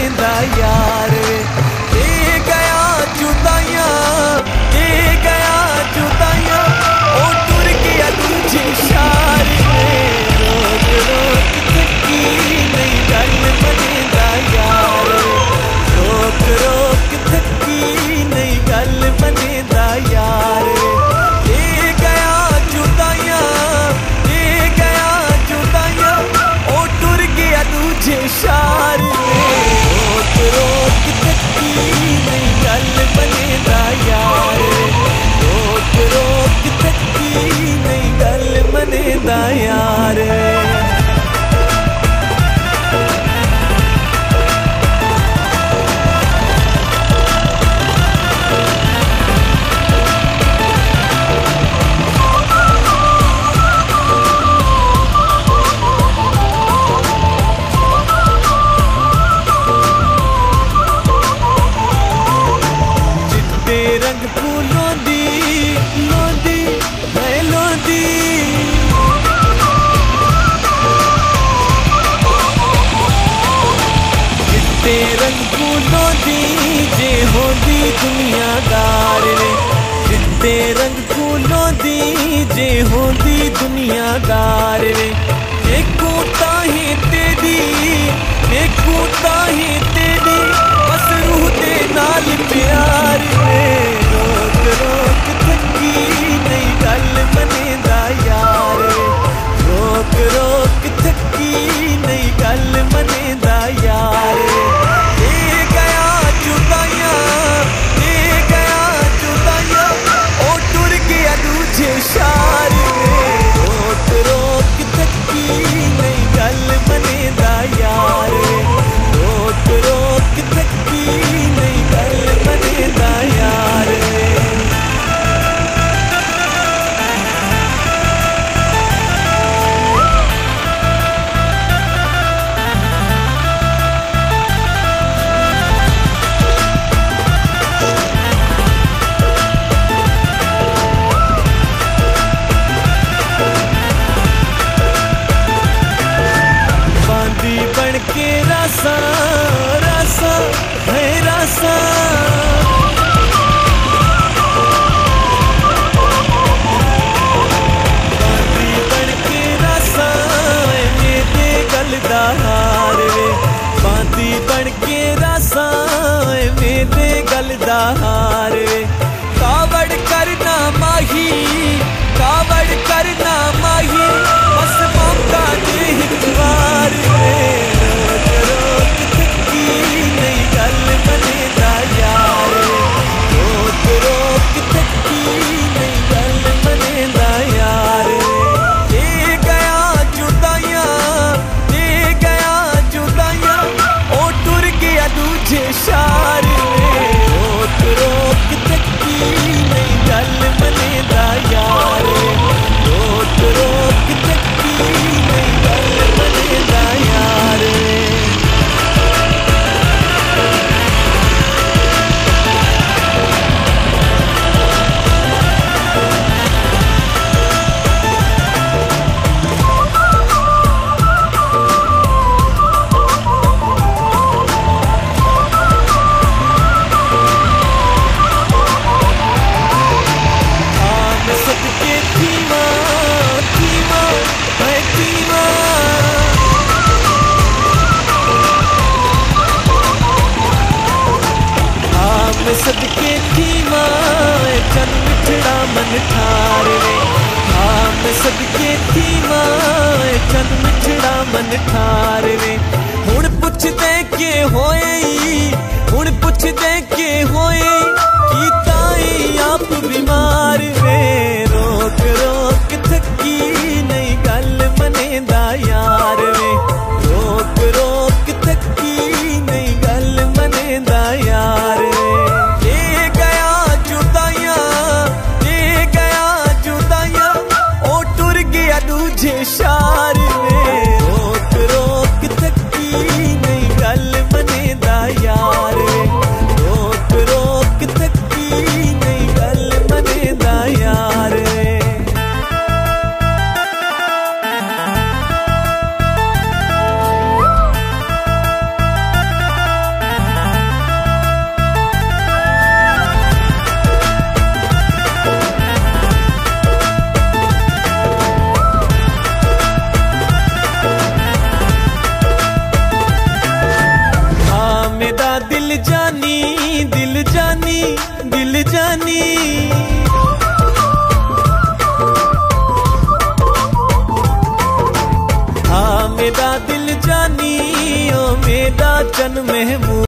बनेदा यार वे। दे गया जुदाइयां, दे गया जुदाइयां, ओ टुर गया दूजे शार में। रोक रोक थकी नहीं गल बनेदा यार वे। रोक रोक थकी नहीं गल बनेदा यार वे। दे गया जुदाइयां, दे गया जुदाइयां, ओ टुर गया दूजे शार में। रोक रोक थकी नहीं गल बनेदा यार वे। रोक रोक थकी नहीं गल बनेदा यार वे। रंग फूलों दी लोंदी है लोंदी, चिट्टे रंग फूलों दी जे होंदी दुनियादार वे। चिट्टे रंग फूलों दी जे होंदी दुनियादार वे। देखूं ताहीं तेरी, देखूं ताहीं तेरी, बस रूह दे नाल प्यार वे। रोक रोक थकी नहीं गल बनेदा यार वे। रोक रोक थकी नहीं गल बनेदा यार वे। दे गया जुदाइयां, दे गया जुदाइयां, ओ टुर गया दूजे शार में। रोक रोक थकी नहीं गल बनेदा यार वे। रोक रोक थकी नहीं गल बनेदा यार वे। बांदी बन के रासा रासा है रासा, बांदी बन के रासा मेरे गल दा हार वे। बांदी बन के रासा मेरे गल दा हार वे। कावड़ करना माही, कावड़ करना माही, बस मौका दे एक बार वे। रोक रोक थकी नहीं गल बनेदा यार वे। रोक रोक थकी नहीं गल बनेदा यार वे। दे गया जुदाइयां, दे गया जुदाइयां, ओ टुर गया दूजे शार में। रोक रोक थकी नहीं गल बनेदा यार वे। रोक रोक थकी नहीं गल बनेदा यार वे। सदके धीमा धीमा है धीमा, मैं सदके धीमा चन मिठड़ा मन ठार वे। मैं सदके धीमा चन मिठड़ा मन ठार वे। हुण पुछदे के होए, हुण पुछदे के होए, की ताई आप बीमार वे। रोक रोक थकी नहीं गल बनेदा यार वे। रोक रोक थकी नहीं गल बनेदा यार वे। दे गया जुदाइयां, दे गया जुदाइयां, ओ टुर गया दूजे शार में। रोक रोक थकी नहीं गल बनेदा यार वे। रोक दिल जानी दिल जानी दिल जानी। हाँ मेरा दिल जानी ओ मेरा चन महमूद